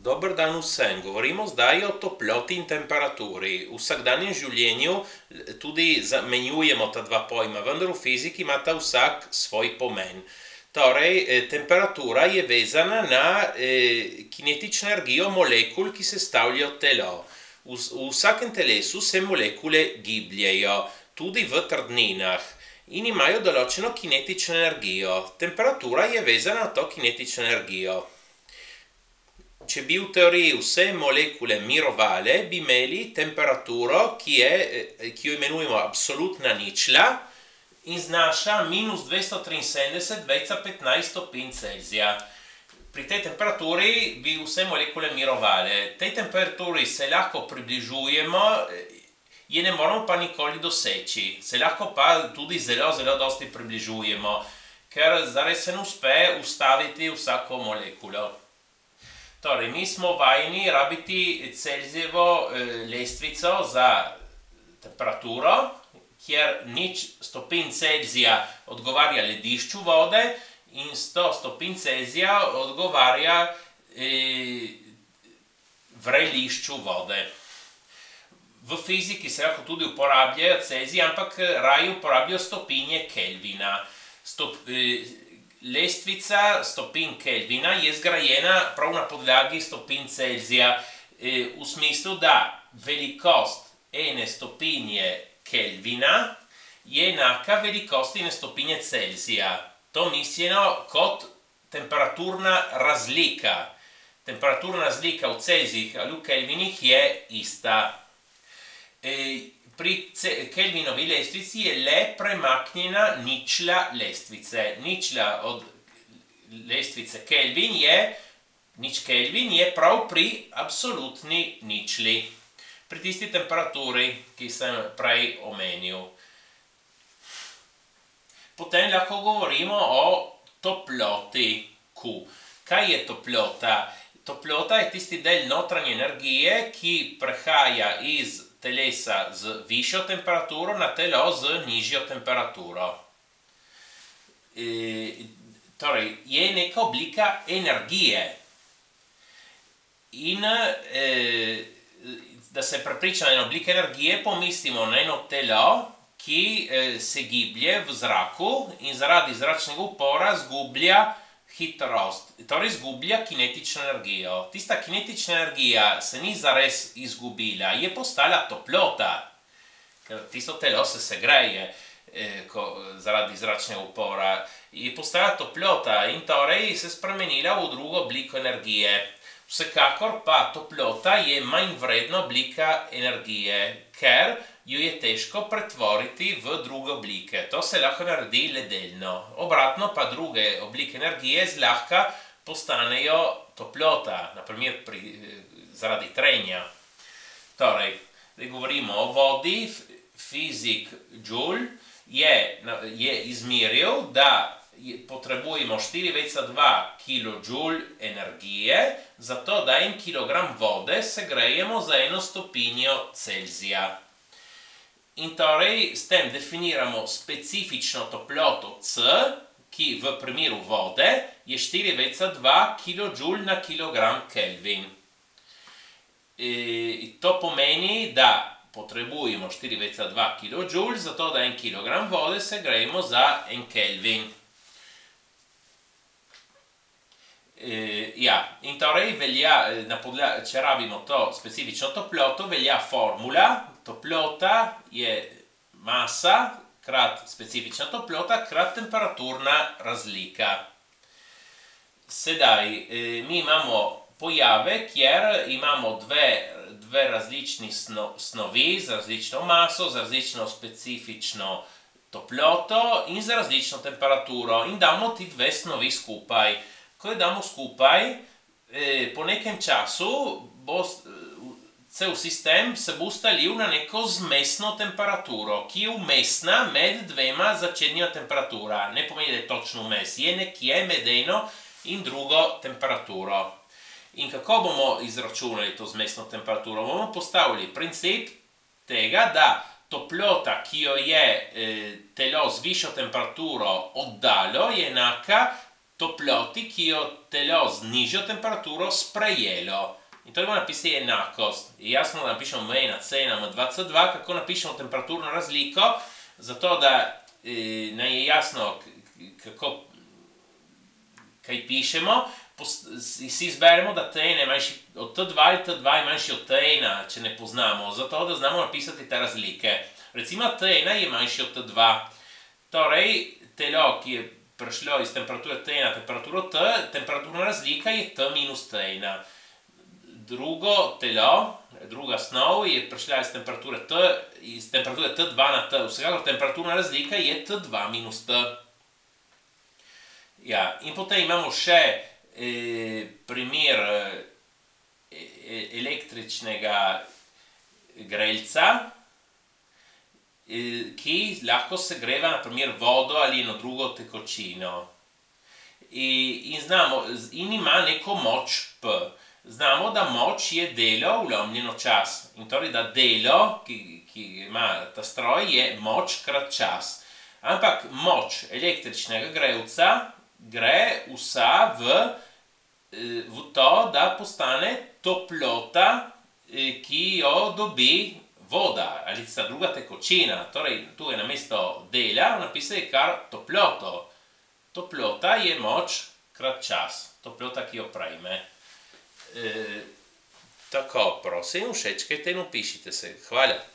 Dobar dan vsem. Govorimo zdaj o toploti in temperaturi. V vsakdanjem življenju tudi zamenjujemo ta dva pojma, vendar v fiziki ima vsak svoj pomen. Torej, temperatura je vezana na kinetično energijo molekul, ki sestavljajo telo. V vsakem telesu se molekule gibljejo, tudi v trdninah, in imajo določeno kinetično energijo. Temperatura je vezana na to kinetično energijo. Če bi v teoriji vse molekule mirovale, bi imeli temperaturo, ki jo imenujemo absolutna ničla in znaša minus 273,15 stopinj Celzija. Pri tej temperaturi bi vse molekule mirovale. Tej temperaturi se lahko približujemo, je ne moramo pa nikoli doseči. Se lahko pa tudi zelo dosti približujemo, ker zares se ne uspe ustaviti vsako molekulo. Torej, mi smo vajeni rabiti Celzijevo lestvico za temperaturo, kjer 0 stopinj Celzija odgovarja ledišču vode in 100 stopinj Celzija odgovarja vrelišču vode. V fiziki se lahko tudi uporabljajo Celzij, ampak raje uporabljajo stopinje Kelvina. Lestvica stopinj Kelvina je zgrajena prav na podlagi stopinj Celzija, v smislu, da velikost ene stopinje Kelvina je enaka velikosti ene stopinje Celzija. To mislimo kot temperaturna razlika. Temperaturna razlika v Celzijih ali v Kelvinih je ista. Pri Kelvinovi lestvici je le premaknjena ničla lestvice. Ničla od lestvice Kelvin je prav pri absolutni ničli. Pri tisti temperaturi, ki sem prej omenil. Potem lahko govorimo o toploti Q. Kaj je toplota? Toplota je tisti del notranje energije, ki prehaja iz telesa z višjo temperaturo na telo z nižjo temperaturo. Torej, je neka oblika energije. In da se prepričamo eno obliko energije, pomislimo na eno telo, ki se giblje v zraku in zaradi zračnega upora zgublja hitrost, torej izgublja kinetično energijo. Tista kinetična energija se ni zares izgubila, je postala toplota, ker tisto telo se segreje zaradi zračnega upora. Je postala toplota in torej se spremenila v drugo obliko energije. Vsekakor pa toplota je manj vredna oblika energije, ker jo je težko pretvoriti v druge oblike. To se lahko naredi le delno. Obratno pa druge oblike energije zlahka postanejo toplota, na primer zaradi trenja. Torej, da govorimo o vodi, fizik Joule je izmeril, da potrebujemo 4,2 kJ energije, zato da 1 kg vode segrejemo za 1 stopinjo Celzija. In torej s tem definiramo specifično toploto C, ki v primeru vode je 4,2 kJ na kilogram Kelvin. To pomeni, da potrebujemo 4,2 kJ, zato da 1 kg vode segrejemo za 1 Kelvin. In torej velja, če rabimo to specifično toploto, velja formula. Toplota je masa krat specifična toplota krat temperaturna razlika. Sedaj, mi imamo pojave, kjer imamo dve različni snovi z različno maso, z različno specifično toploto in z različno temperaturo. In damo ti dve snovi skupaj. Ko jo damo skupaj, po nekem času bo cel sistem se bo ustalil na neko zmesno temperaturo, ki je vmesna med dvema začetnima temperatura. Ne pomeni, da je točno vmes, je nekje med eno in drugo temperaturo. In kako bomo izračunali to zmesno temperaturo? Bomo postavili princip tega, da toplota, ki jo je telo z višjo temperaturo oddalo, je enaka toploti, kio telo z nižjo temperaturo sprejelo. In to imamo napisati enakost. Jasno da napišemo M1C na M2C2, kako napišemo temperaturno razliko, zato da nam je jasno, kako kaj pišemo, si izberemo, da T1 je manjši od T2 ali T2 je manjši od T1, če ne poznamo, zato da znamo napisati te razlike. Recimo T1 je manjši od T2, torej telo, ki je prišlo iz temperature T1 na temperaturo T, temperaturna razlika je T minus T1. Drugo telo, druga snov je prišla iz temperature T2 na T, vsekakor temperaturna razlika je T2 minus T. Ja, in potem imamo še primer električnega grelca, ki lahko segreva na primer vodo ali eno drugo tekočino. In ima neko moč P. Znamo, da moč je delo vlomljeno čas. In torej, da delo, ki ima ta stroj, je moč krat čas. Ampak moč električnega grelca gre vsa v to, da postane toplota, ki jo dobi voda ali ta druga tekočina. Torej, tu je namesto dela napisali kar toploto. Toplota je moč krat čas. Toplota, ki jo prejme. Tako, prosim, všečkajte in upišite se. Hvala.